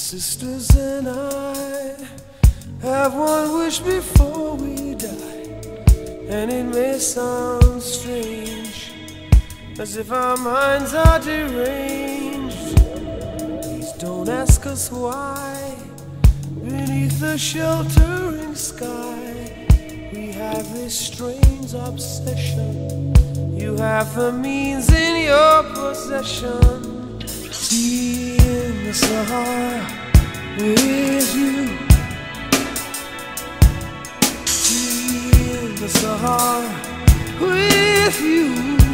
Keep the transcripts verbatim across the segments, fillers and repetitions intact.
sisters and I have one wish before we die, and it may sound strange, as if our minds are deranged. Please don't ask us why. Beneath the sheltering sky, we have this strange obsession. You have the means in your possession. Tea in the Sahara with you. Tea in the Sahara with you.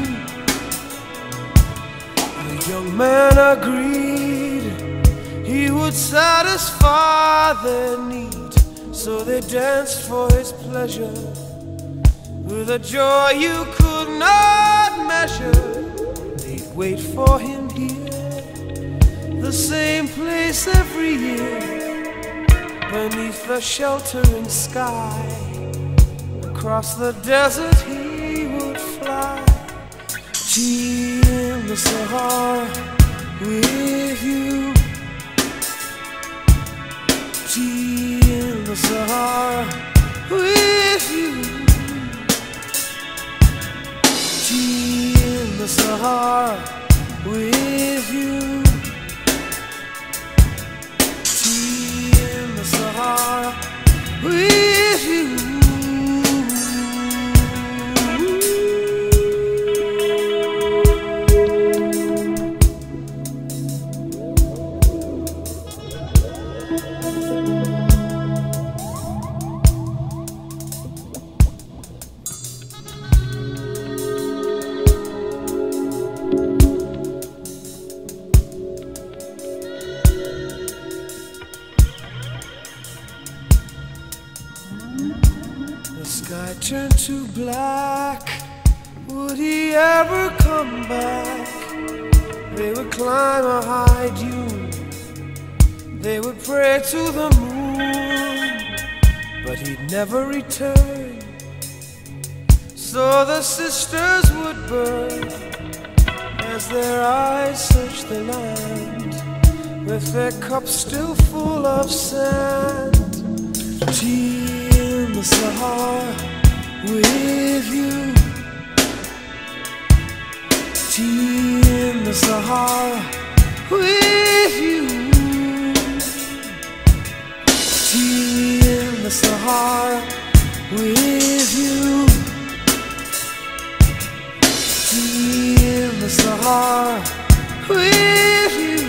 The young man agreed he would satisfy their need, so they danced for his pleasure with a joy you could not measure. They'd wait for him here, the same place every year, beneath the sheltering sky. Across the desert he would fly. Tea in the Sahara with you. Tea in the Sahara with you. Tea in the Sahara with you. Tea in the Sahara with you. The sky turned to black. Would he ever come back? They would climb a high dune, they would pray to the moon, but he'd never return. So the sisters would burn as their eyes searched the land, with their cups still full of sand. Tea in the Sahara with you. Tea in the Sahara with you. Tea in the Sahara with you. Tea in the Sahara with you.